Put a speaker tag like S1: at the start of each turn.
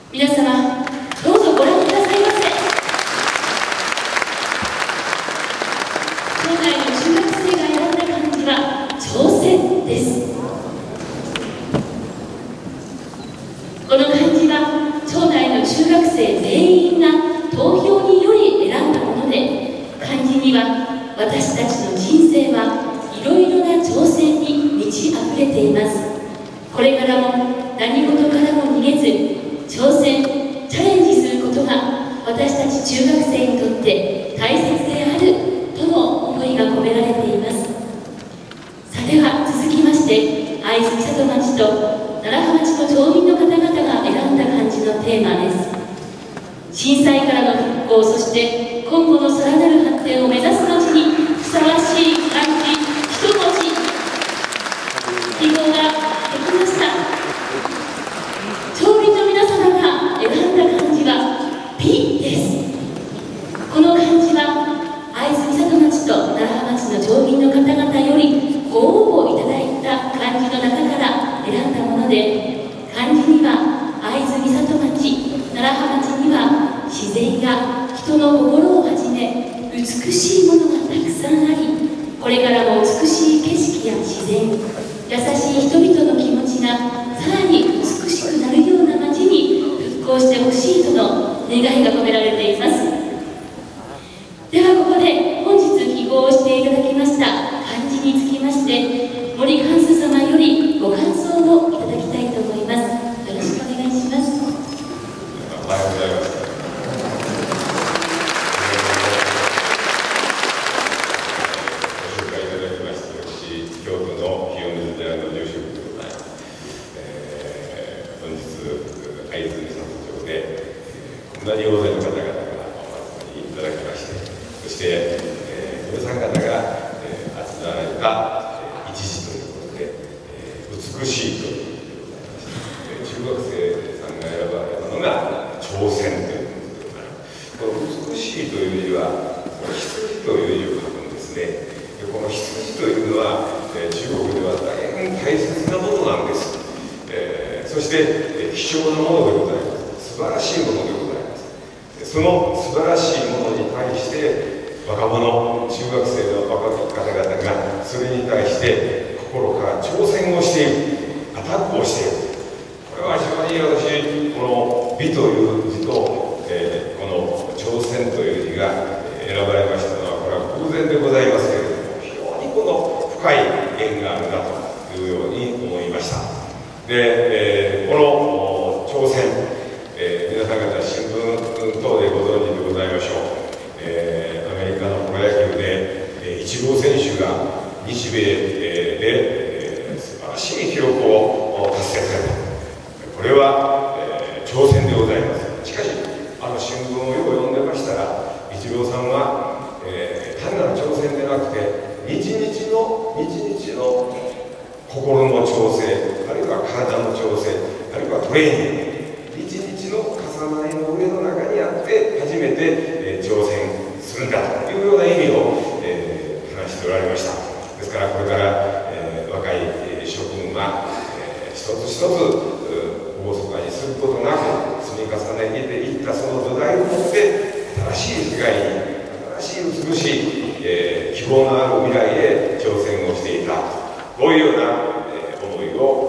S1: 皆様どうぞご覧くださいませ。町内の中学生が選んだ漢字は挑戦です。この漢字は町内の中学生全員が投票により選んだもので、漢字には私たちの人生はいろいろな挑戦に満ち溢れています。これからも何事からも逃げず挑戦、チャレンジすることが私たち中学生にとって大切であるとの思いが込められています。さあでは続きまして、会津美里町と楢葉町の町民の方々が選んだ漢字のテーマです。震災からの復興、そして今後のさらなる発展を目指す町にふさわしい漢字一文字、記号ができました。町民の皆様が選んだ漢字は「美」です。この漢字は会津美里町と楢葉町の町民の方々よりご応募いただいた漢字の中から選んだもので、漢字には会津美里町、楢葉町には自然や人の心をはじめ美しいものがたくさんあり、これからも美しい景色や自然、優しい人々の気持ちがさらに美しくなるような町に復興してほしいとの願いが込められています。ではここで本日記号をしていただきました漢字につきまして、森貫主様よりご感想をいただきたいと思います。よろしくお願いします。
S2: おはようございます。ご紹介いただきまして、私、京都の清水寺の住職でございます。本日、会津美里町で、こんなに大勢の方々がお集まりいただきまして、そして、皆さん方が、集まられた一時ということで、美しいということでございまして、中学生さんが選ばれたのが挑戦ということでございます。この美しいという字は、羊という字を書くんですね。この羊というのは、中国では大変大切なものなんです。そして、貴重なものでございます。素晴らしいものでございます。その素晴らしいものに対して、若者、中学生の若い方々がそれに対して心から挑戦をしている、アタックをしている。これは非常に私、この美という字と、この挑戦という字が選ばれましたのは、これは偶然でございますけれども、非常にこの深い縁があるなというように思いました。で、この挑戦、皆さん方新聞等でご存知でございましょう。アメリカのプロ野球で、イチロー選手が日米で素晴らしい記録を達成された。これは挑戦でございます。しかし、新聞をよく読んでましたら、イチローさんは、単なる挑戦でなくて、日々の心の調整、あるいは体の調整、あるいはトレーニング、日々の重なりの上の中にあって初めて、挑戦するんだというような意味を、話しておられました。ですからこれから、若い諸君は、一つ一つ厳かにすることなく積み重ねていったその土台を持って新しい世界に新しい美しい、希望のある未来へ挑戦をしていた、こういうような、思いを